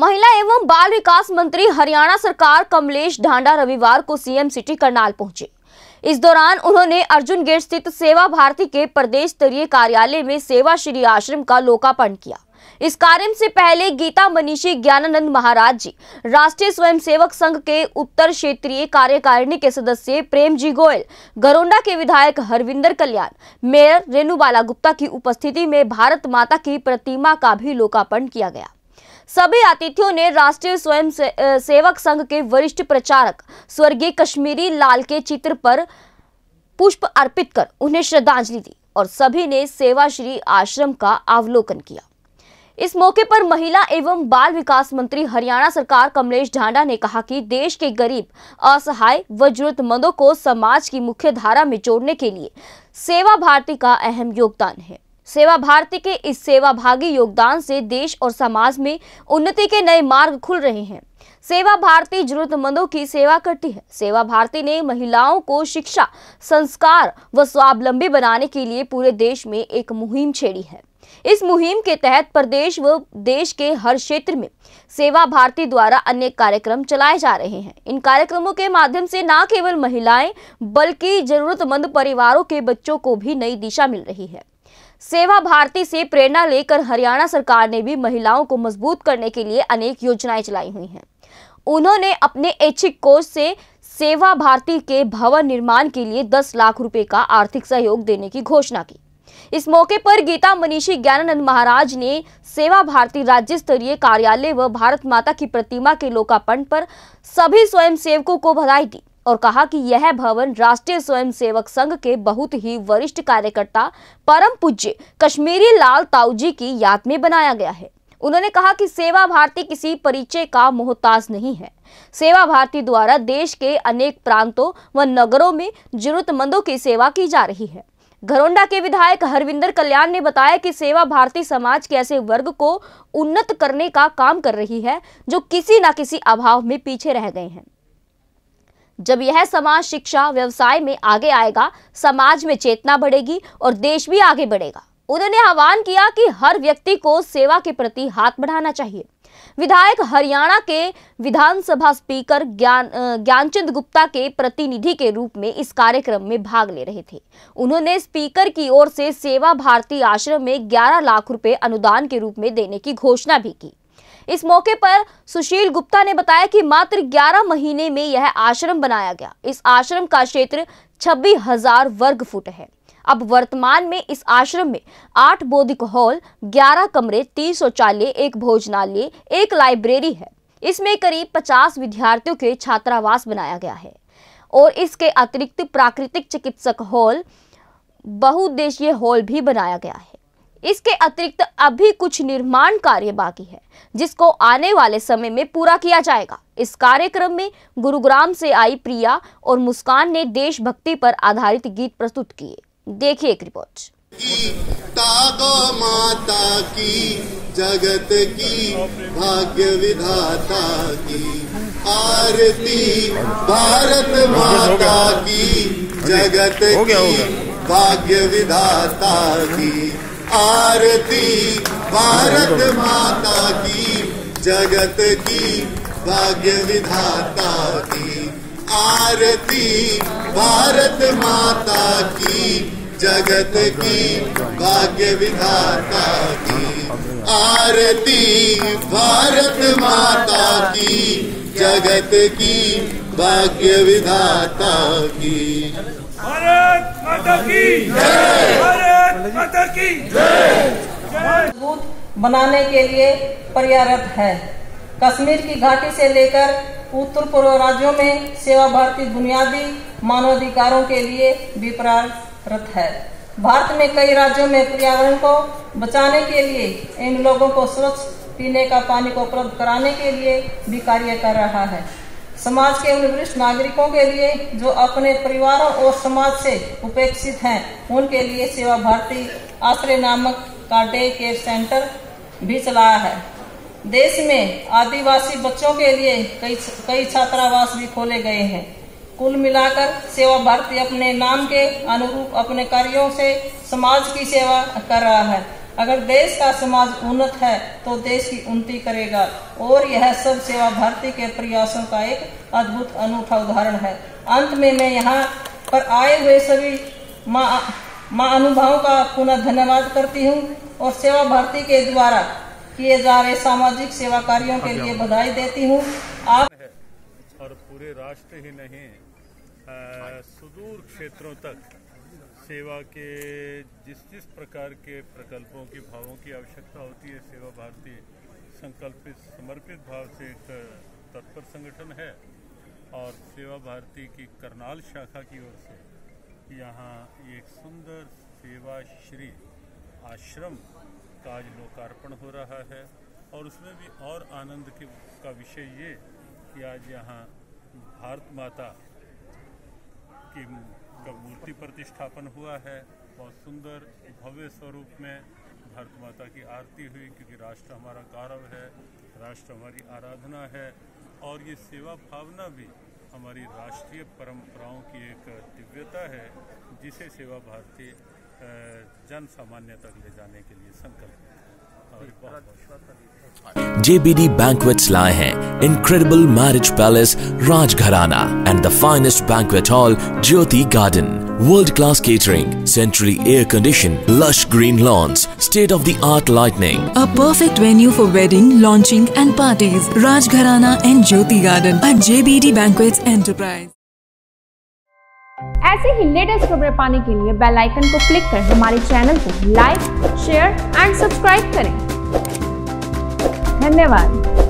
महिला एवं बाल विकास मंत्री हरियाणा सरकार कमलेश ढांडा रविवार को सीएम सिटी करनाल पहुंचे। इस दौरान उन्होंने अर्जुन गेट स्थित सेवा भारती के प्रदेश स्तरीय कार्यालय में सेवा श्री आश्रम का लोकार्पण किया। इस कार्य से पहले गीता मनीषी ज्ञानानंद महाराज जी, राष्ट्रीय स्वयंसेवक संघ के उत्तर क्षेत्रीय कार्यकारिणी के सदस्य प्रेम जी गोयल, घरोंडा के विधायक हरविंदर कल्याण, मेयर रेणुबाला गुप्ता की उपस्थिति में भारत माता की प्रतिमा का भी लोकार्पण किया गया। सभी अतिथियों ने राष्ट्रीय स्वयं सेवक संघ के वरिष्ठ प्रचारक स्वर्गीय कश्मीरी लाल के चित्र पर पुष्प अर्पित कर उन्हें श्रद्धांजलि दी और सभी ने सेवा श्री आश्रम का अवलोकन किया। इस मौके पर महिला एवं बाल विकास मंत्री हरियाणा सरकार कमलेश ढांडा ने कहा कि देश के गरीब, असहाय व जरूरतमंदों को समाज की मुख्य धारा में जोड़ने के लिए सेवा भारती का अहम योगदान है। सेवा भारती के इस सेवाभागी योगदान से देश और समाज में उन्नति के नए मार्ग खुल रहे हैं। सेवा भारती जरूरतमंदों की सेवा करती है। सेवा भारती ने महिलाओं को शिक्षा, संस्कार व स्वावलंबी बनाने के लिए पूरे देश में एक मुहिम छेड़ी है। इस मुहिम के तहत प्रदेश व देश के हर क्षेत्र में सेवा भारती द्वारा अनेक कार्यक्रम चलाए जा रहे हैं। इन कार्यक्रमों के माध्यम से न केवल महिलाएं बल्कि जरूरतमंद परिवारों के बच्चों को भी नई दिशा मिल रही है। सेवा भारती से प्रेरणा लेकर हरियाणा सरकार ने भी महिलाओं को मजबूत करने के लिए अनेक योजनाएं चलाई हुई हैं। उन्होंने अपने ऐच्छिक कोष से सेवा भारती के भवन निर्माण के लिए 10 लाख रुपए का आर्थिक सहयोग देने की घोषणा की। इस मौके पर गीता मनीषी ज्ञानानंद महाराज ने सेवा भारती राज्य स्तरीय कार्यालय व भारत माता की प्रतिमा के लोकार्पण पर सभी स्वयंसेवकों को बधाई दी और कहा कि यह भवन राष्ट्रीय स्वयंसेवक संघ के बहुत ही वरिष्ठ कार्यकर्ता परम पूज्य कश्मीरी लाल ताऊ जी की याद में बनाया गया है। उन्होंने कहा कि सेवा भारती किसी परिचय का मोहताज नहीं है। सेवा भारती द्वारा देश के अनेक प्रांतों व नगरों में जरूरतमंदों की सेवा की जा रही है। घरोंडा के विधायक हरविंदर कल्याण ने बताया कि सेवा भारती समाज के ऐसे वर्ग को उन्नत करने का काम कर रही है जो किसी न किसी अभाव में पीछे रह गए हैं। जब यह समाज शिक्षा, व्यवसाय में आगे आएगा, समाज में चेतना बढ़ेगी और देश भी आगे बढ़ेगा। उन्होंने आह्वान किया कि हर व्यक्ति को सेवा के प्रति हाथ बढ़ाना चाहिए। विधायक हरियाणा के विधानसभा स्पीकर ज्ञानचंद गुप्ता के प्रतिनिधि के रूप में इस कार्यक्रम में भाग ले रहे थे। उन्होंने स्पीकर की ओर से सेवा भारती आश्रम में 11 लाख रुपए अनुदान के रूप में देने की घोषणा भी की। इस मौके पर सुशील गुप्ता ने बताया कि मात्र 11 महीने में यह आश्रम बनाया गया। इस आश्रम का क्षेत्र 26,000 वर्ग फुट है। अब वर्तमान में इस आश्रम में 8 बौद्धिक हॉल, 11 कमरे, 3 शौचालय, 1 भोजनालय, 1 लाइब्रेरी है। इसमें करीब 50 विद्यार्थियों के छात्रावास बनाया गया है और इसके अतिरिक्त प्राकृतिक चिकित्सक हॉल, बहुउद्देशीय हॉल भी बनाया गया है। इसके अतिरिक्त अभी कुछ निर्माण कार्य बाकी है जिसको आने वाले समय में पूरा किया जाएगा। इस कार्यक्रम में गुरुग्राम से आई प्रिया और मुस्कान ने देशभक्ति पर आधारित गीत प्रस्तुत किए। देखिए एक रिपोर्ट। तागो माता की, जगत की, भाग्य विधाता की आरती, भारत माता की, जगत की, भाग्य विधाता की आरती, भारत माता की, जगत की, भाग्य विधाता की आरती, भारत माता की, जगत की, भाग्य विधाता की आरती, भारत माता की, जगत की, भाग्य विधाता की। भारत माता की जय, भारत माता की जय। बनाने के लिए प्रयासरत है। कश्मीर की घाटी से लेकर उत्तर पूर्व राज्यों में सेवा भारती बुनियादी मानवाधिकारों के लिए भी प्रयासरत है। भारत में कई राज्यों में पर्यावरण को बचाने के लिए, इन लोगों को स्वच्छ पीने का पानी को उपलब्ध कराने के लिए भी कार्य कर रहा है। समाज के उन वरिष्ठ नागरिकों के लिए जो अपने परिवारों और समाज से उपेक्षित हैं, उनके लिए सेवा भारती आश्रय नामक का डे केयर सेंटर भी चलाया है। देश में आदिवासी बच्चों के लिए कई छात्रावास भी खोले गए हैं। कुल मिलाकर सेवा भारती अपने नाम के अनुरूप अपने कार्यों से समाज की सेवा कर रहा है। अगर देश का समाज उन्नत है तो देश की उन्नति करेगा और यह सब सेवा भारती के प्रयासों का एक अद्भुत अनूठा उदाहरण है। अंत में मैं यहाँ पर आए हुए सभी माँ अनुभवों का पुनः धन्यवाद करती हूँ और सेवा भारती के द्वारा किए जा रहे सामाजिक सेवा कार्यों के लिए बधाई देती हूँ। आप और पूरे राष्ट्र ही नहीं सुदूर क्षेत्रों तक सेवा के जिस प्रकार के प्रकल्पों की भावों की आवश्यकता होती है, सेवा भारती संकल्पित समर्पित भाव से एक तत्पर संगठन है। और सेवा भारती की करनाल शाखा की ओर से यहाँ एक सुंदर सेवा श्री आश्रम का आज लोकार्पण हो रहा है। और उसमें भी और आनंद का विषय ये कि आज यहाँ भारत माता की मूर्ति प्रतिष्ठापन हुआ है। बहुत सुंदर भव्य स्वरूप में भारत माता की आरती हुई, क्योंकि राष्ट्र हमारा गौरव है, राष्ट्र हमारी आराधना है। और ये सेवा भावना भी हमारी राष्ट्रीय परंपराओं की एक दिव्यता है, जिसे सेवा भारती जन सामान्य तक ले जाने के लिए संकल्पित है। JBD Banquets लाए हैं Incredible Marriage Palace Rajgharana and the finest banquet hall Jyoti Garden. World-class catering, centrally air-conditioned, lush green lawns, state-of-the-art lighting. A perfect venue for wedding, launching and parties. Rajgharana and Jyoti Garden at JBD Banquets Enterprise. ऐसे ही latest खबरें पाने के लिए bell icon को click कर हमारे channel को like, share and subscribe करें। धन्यवाद।